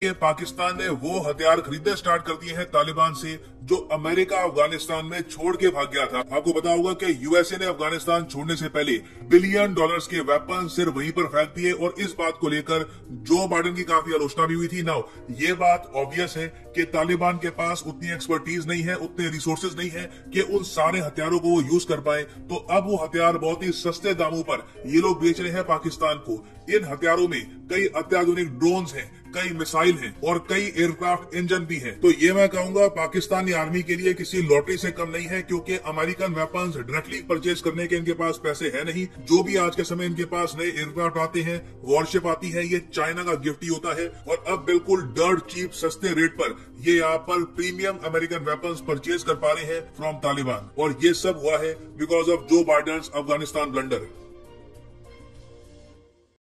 कि पाकिस्तान ने वो हथियार खरीदने स्टार्ट कर दिए हैं तालिबान से जो अमेरिका अफगानिस्तान में छोड़ के भाग गया था। आपको पता होगा कि यूएसए ने अफगानिस्तान छोड़ने से पहले बिलियन डॉलर्स के वेपन सिर्फ वहीं पर फेंक दिए और इस बात को लेकर जो बाइडेन की काफी आलोचना भी हुई थी। नाउ ये बात ऑब्वियस है कि तालिबान के पास उतनी एक्सपर्टीज नहीं है, उतने रिसोर्सेज नहीं है कि उन सारे हथियारों को वो यूज कर पाए। तो अब वो हथियार बहुत ही सस्ते दामों पर ये लोग बेच रहे हैं पाकिस्तान को। इन हथियारों में कई अत्याधुनिक ड्रोन्स हैं, कई मिसाइल हैं और कई एयरक्राफ्ट इंजन भी हैं। तो ये मैं कहूंगा पाकिस्तानी आर्मी के लिए किसी लॉटरी से कम नहीं है, क्योंकि अमेरिकन वेपन्स डायरेक्टली परचेज करने के इनके पास पैसे है नहीं। जो भी आज के समय इनके पास नए एयरक्राफ्ट आते हैं, वॉरशिप आती है, ये चाइना का गिफ्ट ही होता है। और अब बिल्कुल डर्ट चीप सस्ते रेट पर ये यहाँ पर प्रीमियम अमेरिकन वेपन्स परचेज कर पा रहे हैं फ्रॉम तालिबान। और ये सब हुआ है because of Joe Biden Afghanistan blunder.